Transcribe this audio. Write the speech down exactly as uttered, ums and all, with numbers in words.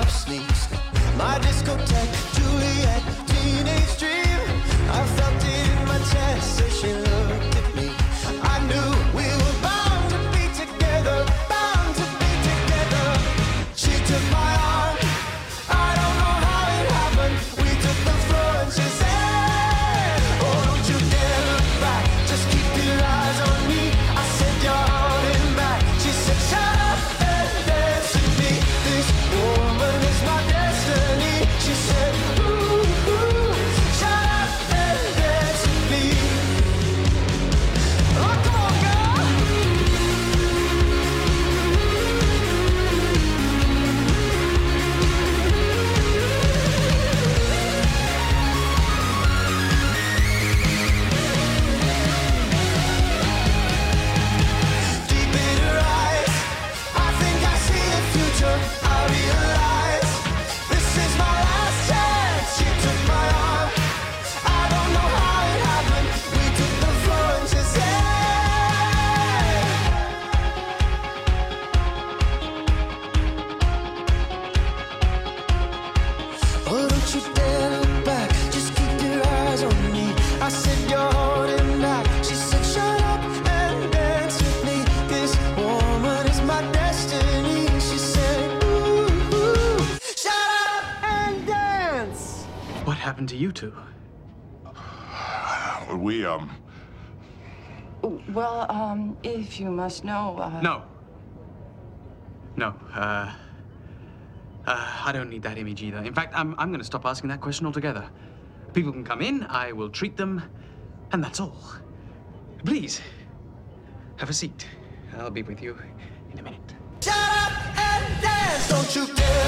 sneak, sneak. My discotheque, Juliet, teenage dream. I felt it in my chest as she looked at me. I knew we were bound to be together, bound to be together. She took my arm, I don't know how it happened. We took the floor and she said, oh, don't you dare look back, just keep your eyes on me. I said, you're holding back. She said, shut up and dance with me. This woman is my destiny. She said, ooh, ooh, shut up and dance with me. Oh, come on, girl. Deep in her eyes, I think I see the future. I realize this is my last chance. She took my arm, I don't know how it happened. We took the floor and she said, oh, don't you dare look back, just keep your eyes on me. I said, you're holding back. She said, shut up and dance with me. This woman is my destiny. She said, ooh, ooh, shut up and dance. What happened to you two? We, um, Well, um, if you must know, uh... No. No, uh... Uh, I don't need that image either. In fact, I'm, I'm gonna stop asking that question altogether. People can come in, I will treat them, and that's all. Please, have a seat. I'll be with you in a minute. Shut up and dance. Don't you dare